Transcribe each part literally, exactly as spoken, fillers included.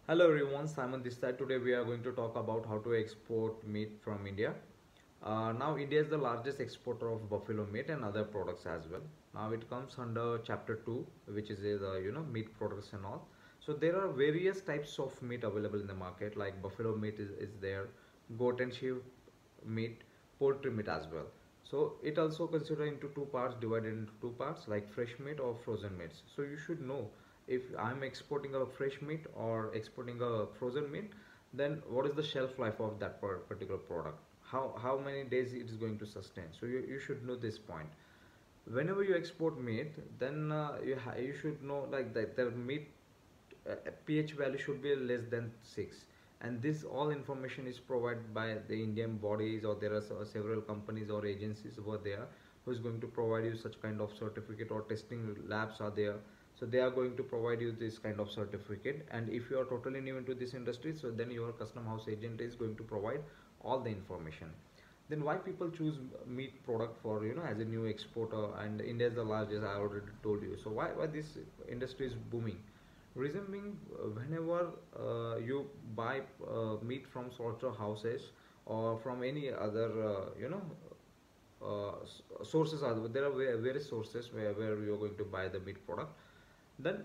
Hello everyone, Simon this side. Today we are going to talk about how to export meat from India. Uh, now India is the largest exporter of buffalo meat and other products as well. Now it comes under chapter two, which is uh, the you know meat products and all. So there are various types of meat available in the market, like buffalo meat is, is there, goat and sheep meat, poultry meat as well. So it also considered into two parts, divided into two parts, like fresh meat or frozen meats. So you should know if I'm exporting a fresh meat or exporting a frozen meat, then what is the shelf life of that particular product? How how many days it is going to sustain? So you, you should know this point. Whenever you export meat, then uh, you ha- you should know like that the meat uh, pH value should be less than six, and this all information is provided by the Indian bodies, or there are several companies or agencies over there who is going to provide you such kind of certificate, or testing labs are there, so they are going to provide you this kind of certificate. And if you are totally new into this industry, so then your custom house agent is going to provide all the information. Then why people choose meat product for you know as a new exporter, and India is the largest, I already told you. So why why this industry is booming? Reason being, uh, whenever uh, you buy uh, meat from slaughterhouses or from any other uh, you know uh, sources, are there are various sources where, where you are going to buy the meat product. Then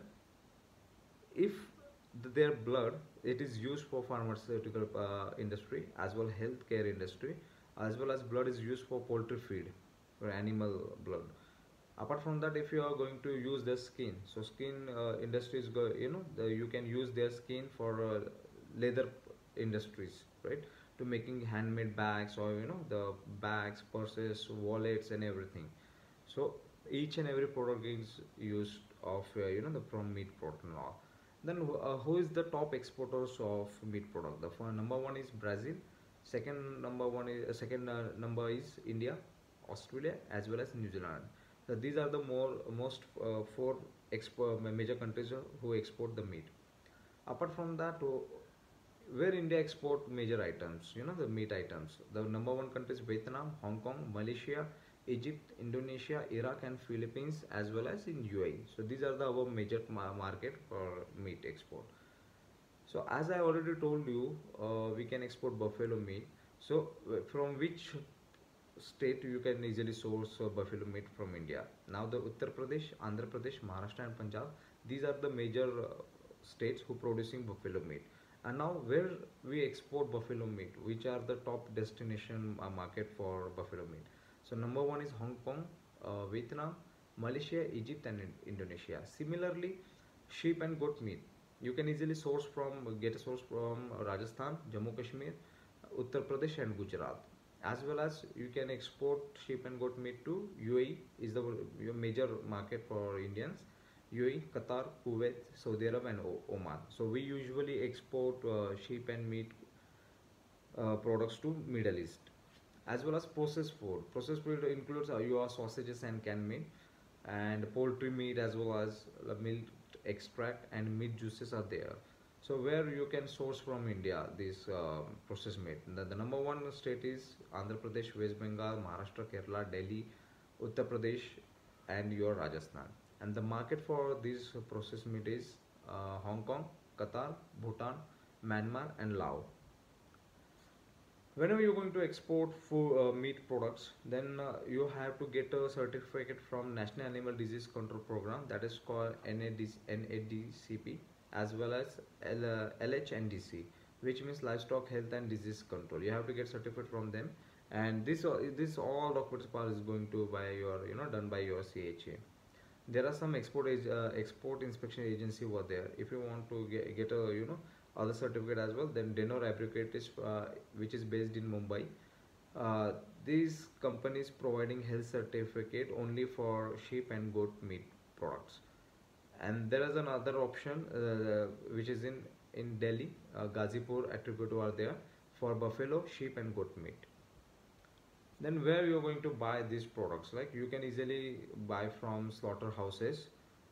if their blood, it is used for pharmaceutical uh, industry as well healthcare industry, as well as blood is used for poultry feed or animal blood. Apart from that, if you are going to use their skin, so skin uh, industries go, you know the, you can use their skin for uh, leather industries, right, to making handmade bags, or you know the bags, purses, wallets and everything. So each and every product is used of uh, you know the from meat product and all. Then uh, who is the top exporters of meat product? The first, number one is Brazil. Second number one is uh, second uh, number is India, Australia, as well as New Zealand. So these are the more most uh, four expo- major countries uh, who export the meat. Apart from that, uh, where India export major items, you know, the meat items. The number one countries: Vietnam, Hong Kong, Malaysia, Egypt, Indonesia, Iraq, and Philippines, as well as in U A E. So these are the our major ma- market for meat export. So as I already told you, uh, we can export buffalo meat. So uh, from which state you can easily source uh, buffalo meat from India? Now the Uttar Pradesh, Andhra Pradesh, Maharashtra and Punjab, these are the major uh, states who producing buffalo meat. And now where we export buffalo meat, which are the top destination uh, market for buffalo meat? So number one is Hong Kong, uh, Vietnam, Malaysia, Egypt and Indonesia. Similarly, sheep and goat meat, you can easily source from get a source from Rajasthan, Jammu Kashmir, Uttar Pradesh and Gujarat. As well as you can export sheep and goat meat to U A E, is the major market for Indians. U A E, Qatar, Kuwait, Saudi Arabia and Oman. So we usually export uh, sheep and meat uh, products to Middle East. As well as processed food. Processed food includes uh, your sausages and canned meat, and poultry meat, as well as uh, milk extract and meat juices are there. So where you can source from India this uh, processed meat. The, the number one state is Andhra Pradesh, West Bengal, Maharashtra, Kerala, Delhi, Uttar Pradesh, and your Rajasthan. And the market for this processed meat is uh, Hong Kong, Qatar, Bhutan, Myanmar, and Laos. Whenever you're going to export food, uh, meat products, then uh, you have to get a certificate from National Animal Disease Control Program, that is called N A D C P, as well as L, uh, L H N D C, which means Livestock Health and Disease Control. You have to get certificate from them, and this uh, this all documents part is going to by your you know done by your C H A. There are some export uh, export inspection agency over there. If you want to get, get a you know other certificate as well, then Denor Abricate, uh, which is based in Mumbai. Uh, these companies providing health certificate only for sheep and goat meat products. And there is another option uh, which is in in Delhi, uh, Gazipur attribute are there for buffalo, sheep and goat meat. Then where you're going to buy these products, like you can easily buy from slaughterhouses.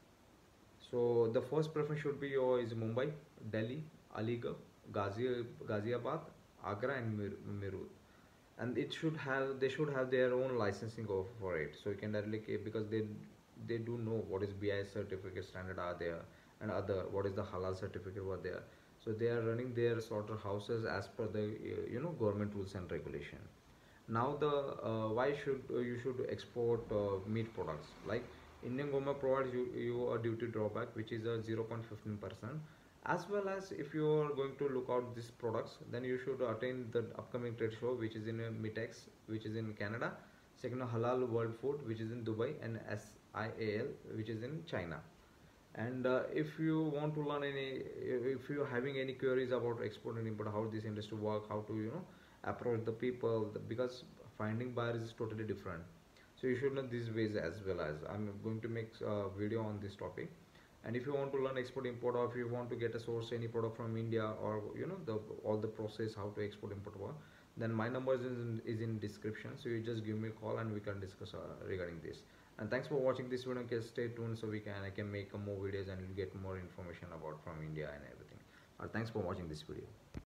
So the first preference should be your is Mumbai, Delhi, Aligarh, Ghazi, Ghaziabad, Agra, and Mir- Meerut. And it should have they should have their own licensing of for it. So you can directly, because they they do know what is B I S certificate standard are there, and other, what is the halal certificate over there. So they are running their slaughterhouses as per the uh, you know government rules and regulation. Now the uh, why should uh, you should export uh, meat products, like Indian government provides you, you a duty drawback which is a zero point one five percent, as well as if you are going to look out these products, then you should attend the upcoming trade show which is in uh, Mitex, which is in Canada, second Halal World Food which is in Dubai, and S I A L which is in China. And uh, if you want to learn any, if you're having any queries about export and import, how this industry work, how to you know approach the people, the, because finding buyers is totally different. So you should know these ways as well. As I'm going to make a video on this topic. And if you want to learn export import, or if you want to get a source any product from India, or you know the all the process how to export import work, then my number is in, is in description. So you just give me a call and we can discuss uh, regarding this. And thanks for watching this video. Okay, stay tuned so we can I can make more videos and get more information about from India and everything. Uh, thanks for watching this video.